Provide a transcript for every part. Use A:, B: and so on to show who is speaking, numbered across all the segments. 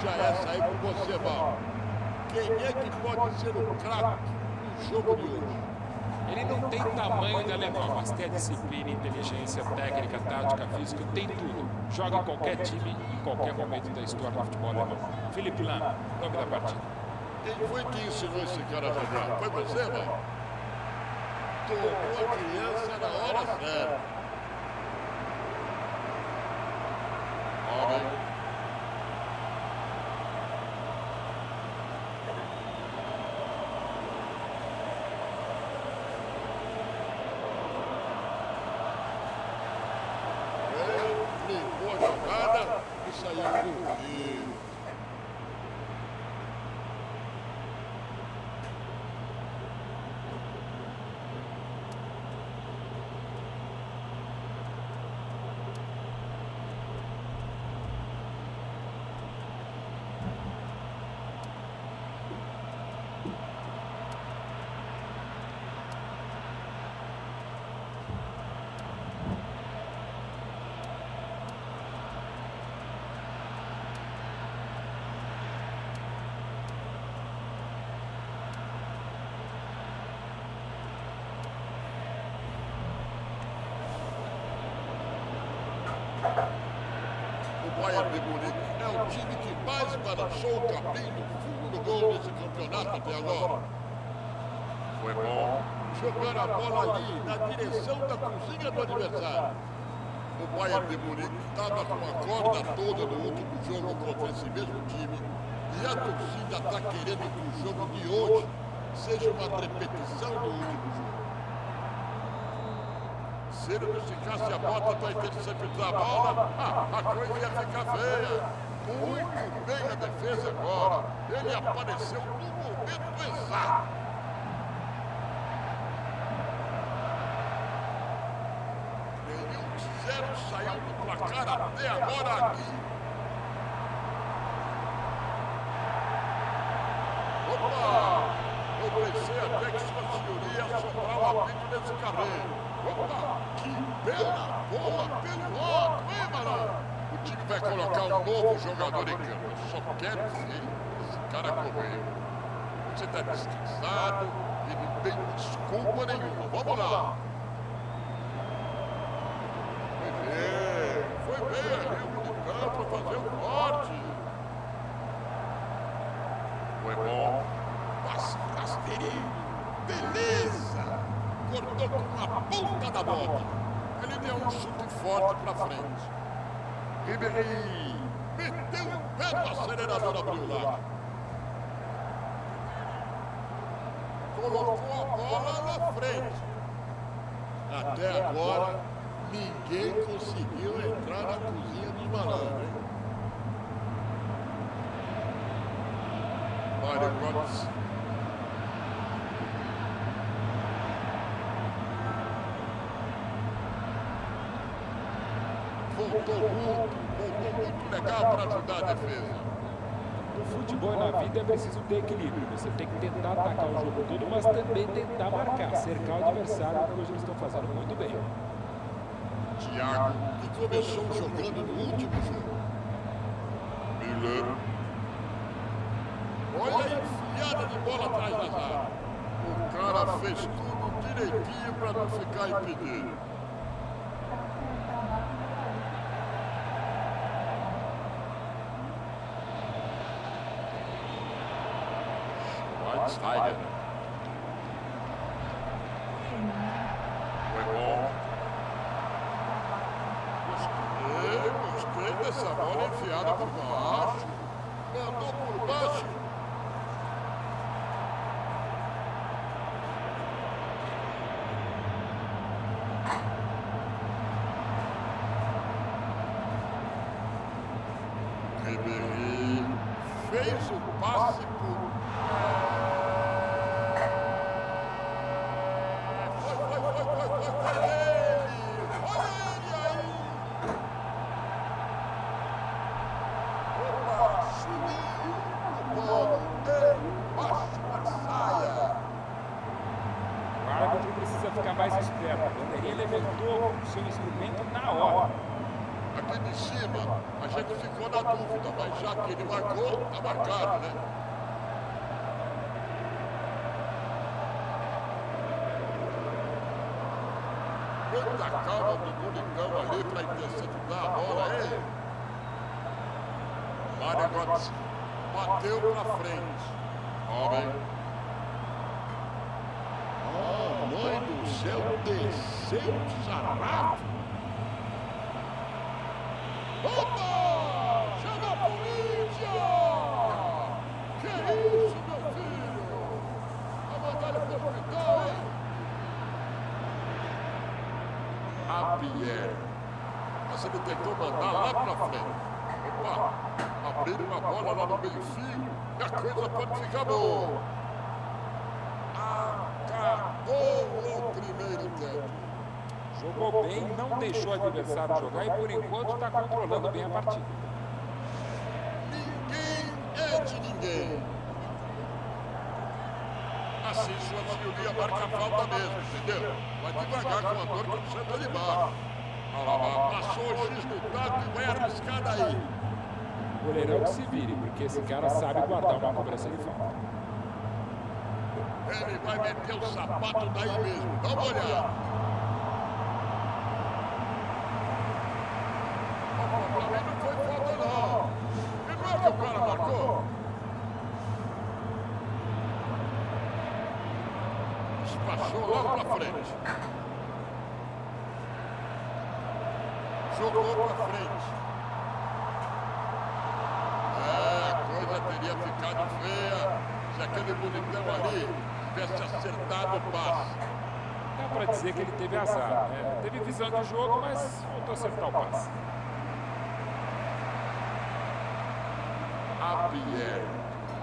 A: veja essa aí com você, Val. Quem é que pode ser o craque no jogo de hoje?
B: Ele não tem tamanho de alemão, mas tem a disciplina, inteligência, técnica, tática, física, tem tudo. Joga em qualquer time, em qualquer momento da história do futebol alemão. Philipp Lahm, nome da partida.
A: Quem foi que ensinou esse cara a jogar? Foi você, Val? Tomou a criança na hora certa. Olha. Ligou a jogada e saiu correndo. O Bayern de Munique é o time que mais balançou o capim no fundo do gol desse campeonato até agora. Foi bom jogar a bola ali na direção da cozinha do adversário. O Bayern de Munique estava com a corda toda no último jogo contra esse mesmo time e a torcida está querendo que o jogo de hoje seja uma repetição do último jogo. Se ele não esticasse a bota para interceptar a bola, a coisa ia ficar feia. Muito bem a defesa agora. Ele apareceu no momento exato. Nenhum 0 saiu do placar até agora aqui. Opa! Eu pensei até que sua senhoria soprava dentro desse carreiro. Opa, que bela bola pelo alto, hein, malandro? O time vai colocar um novo jogador em campo. Eu só quero ver esse cara correr. Você está descansado e não tem desculpa nenhuma. Vamos lá. Foi bem ali o meio campo para fazer o corte. Foi bom. Passe rasteirinho. Beleza. Cortou com a ponta da bota. Ele deu um chute forte para frente. Ribéry meteu o pé no acelerador, abriu lá. Colocou a bola na frente. Até agora, ninguém conseguiu entrar na cozinha dos malandros, hein? Mário Götze. Voltou muito legal para ajudar a defesa.
B: No futebol e na vida é preciso ter equilíbrio. Você tem que tentar atacar o jogo todo, mas também tentar marcar, cercar o adversário, que hoje eles estão fazendo muito bem.
A: Thiago, que começou jogando no último jogo. Müller. Olha a enfiada de bola atrás da zaga. O cara fez tudo direitinho para não ficar impedido. Schweinsteiger. Foi bom. Gostei dessa bola enfiada por baixo. Mandou por baixo. Ribéry fez o passe por...
B: Ficar mais esperto. A bandeirinha levantou o seu instrumento na hora.
A: Aqui de cima, a gente ficou na dúvida, mas já que ele marcou, tá marcado, né? Muita calma do Bonitão ali para interceptar a bola aí. Marigot bateu para frente. Homem. Oh, mãe do céu, desceu o sarrafo. Opa! Chama a polícia! Que isso, meu filho? Vai mandar ele pro hospital, hein? A Pierre. Mas ele tentou mandar lá pra frente. Opa! Abriram uma bola lá no meio-fio e a coisa pode ficar boa. Acabou o primeiro tempo.
B: Jogou bem, não deixou o adversário jogar e por enquanto está controlando bem a partida.
A: Ninguém é de ninguém. Assim sua maioria marca a falta mesmo, entendeu? Vai devagar com a dor que o centro de baixo. Olha lá, passou o X do taco e vai arriscar daí.
B: O goleirão que se vire, porque esse cara sabe guardar uma cobrança de falta.
A: Ele vai meter o sapato daí mesmo. Dá uma olhada. Pra mim não foi falta não. E não é que o cara marcou? Despachou logo pra frente. Jogou pra frente. A coisa teria ficado feia se aquele bonitão ali tivesse acertado o passe.
B: Dá pra dizer que ele teve azar, né? Teve visão de jogo, mas faltou acertar o passe.
A: A Pierre.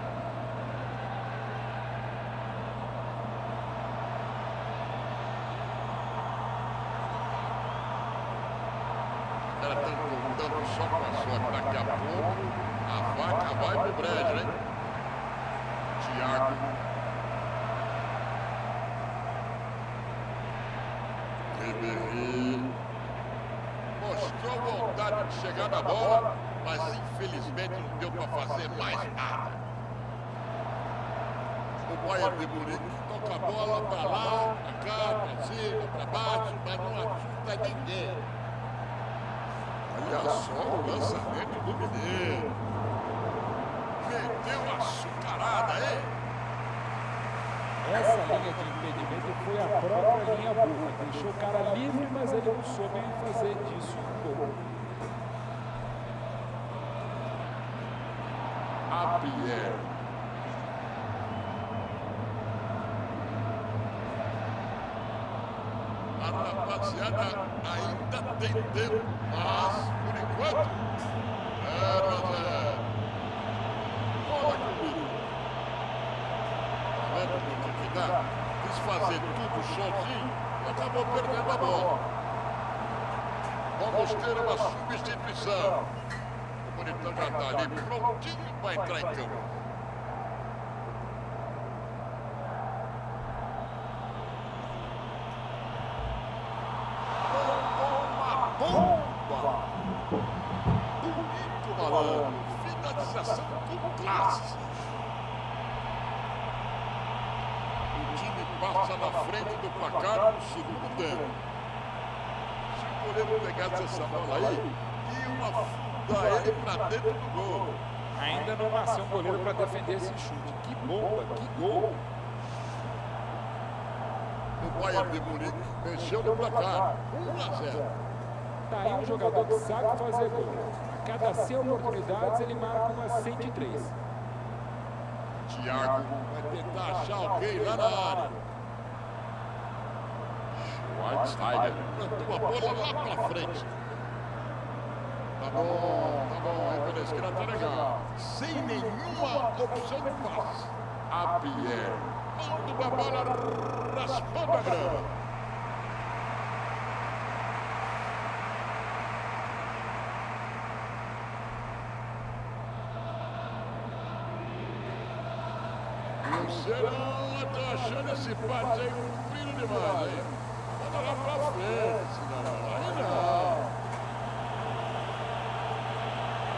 A: Ela está contando só com a sorte. Daqui a pouco a vaca vai pro brejo, hein? Thiago. Ribéry. Mostrou vontade de chegar na bola, mas infelizmente não deu para fazer mais nada. O Bayern de Munique toca a bola para lá, para cá, para cima, para baixo, mas não ajuda ninguém. Olha só o lançamento do Mineiro. Meteu açucarada, hein?
B: Essa linha de impedimento foi a própria linha burra. Deixou o cara livre, mas ele não soube fazer disso um gol.
A: A Pierre. A rapaziada ainda tem tempo, mas por enquanto bola comigo. Tá vendo o que dá? Quis fazer tudo sozinho e acabou perdendo a bola. Vamos ter uma substituição. O Bonitão já está ali prontinho para entrar em campo. Bomba! Bonito, malandro. Finalização com classe. O time passa na frente do placar no segundo tempo. Se o goleiro pegasse essa bola aí, ia afundar ele para dentro do gol.
B: Ainda não nasceu um goleiro para defender esse chute. Que bomba, que gol!
A: O Bayern de Munique mexeu no placar. 1-0.
B: Tá aí um jogador que sabe fazer gol. A cada 100 oportunidades ele marca umas 103.
A: Thiago vai tentar achar alguém lá na área. Schweinsteiger plantou a bola lá pra frente. Tá bom, aí pela esquerda tá legal. Sem nenhuma opção de passe. A Pierre manda uma bola raspando a grama. Serão, tô achando esse passe aí comprido demais, hein? Manda lá pra frente, senão aí não.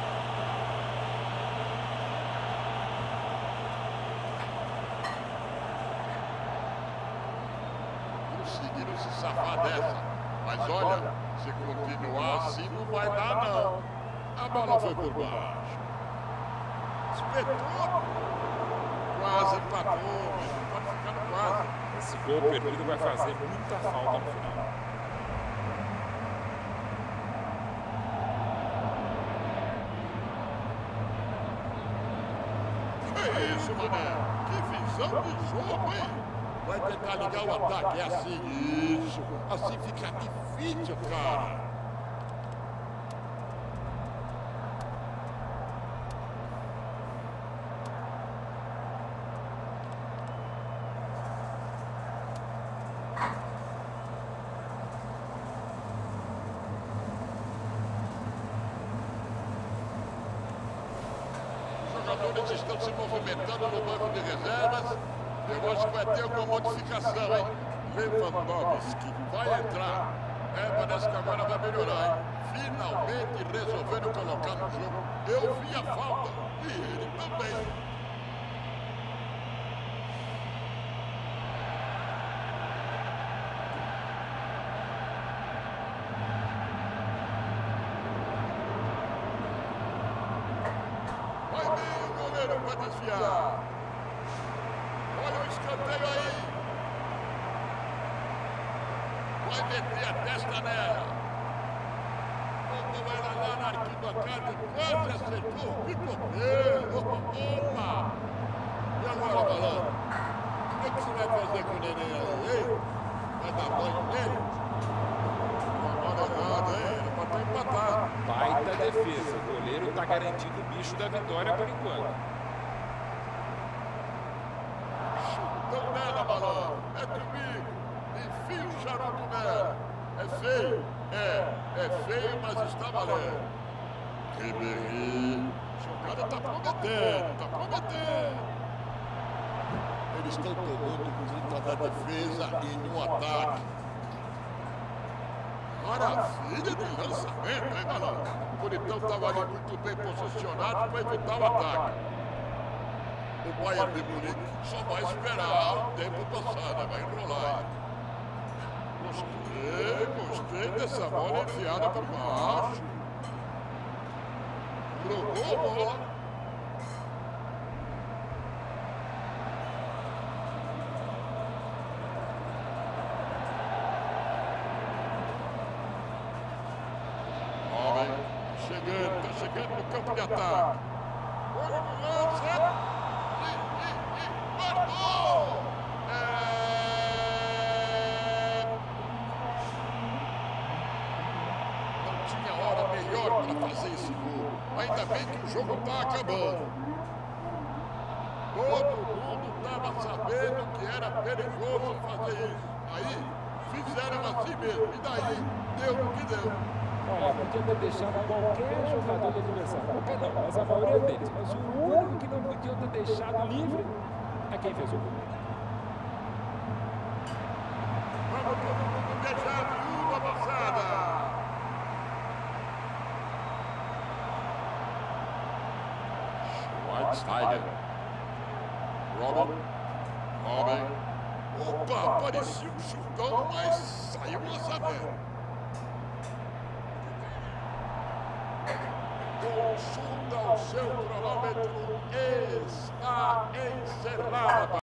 A: conseguiram se safar dessa. Mas olha, se continuar assim não vai dar não. A bola foi por baixo. Espetou. Quase empatou, mas não pode ficar no quase.
B: Esse gol perdido vai fazer muita falta no final.
A: Que isso, mané? Que visão de jogo, hein? Vai tentar ligar o ataque, é assim, isso. Assim fica difícil, cara. Os jogadores estão se movimentando no banco de reservas. Eu acho que vai ter alguma modificação, hein? Lewandowski vai entrar. Parece que agora vai melhorar, hein? Finalmente resolveram colocar no jogo. Eu vi a falta. E ele também. Vai bem o goleiro para desviar. Olha o escanteio aí. Vai meter a testa nela. Quando ela lá na arquibancada, quase acertou o pipoqueiro. Opa! E agora, malandro? O que você vai fazer com o neném aí, hein? Vai dar banho nele? Não agora nada, hein? Ele pode empatar.
B: Baita defesa. O goleiro está garantindo o bicho da vitória por enquanto.
A: Chutão nela, malandro. É comigo. Enfia o charuto nela. É feio. É feio, mas está valendo. Ribéry. O cara tá prometendo. Eles estão tomando conta da defesa e no ataque. Maravilha de lançamento, hein, malandro? O Bonitão estava ali muito bem posicionado para evitar o ataque. O Bayern de Munique só vai esperar o tempo passar, vai enrolar. Gostei dessa bola enfiada por baixo. Jogou a bola. Tá chegando no campo de ataque. Olha no lance. Guardou! Não tinha hora melhor para fazer esse gol. Ainda bem que o jogo está acabando. Todo mundo estava sabendo que era perigoso fazer isso. Aí fizeram assim mesmo. E daí deu o que deu.
B: Olha, podia ter deixado qualquer jogador do adversário. Qualquer não, mas a maioria deles. Mas o único que não podia ter deixado livre é quem fez o gol.
A: Vamos todo mundo beijar uma moçada. Schweinsteiger. Robin. Opa, parecia um chutão, mas saiu lançamento. Consulta o seu cronômetro, está encerrado.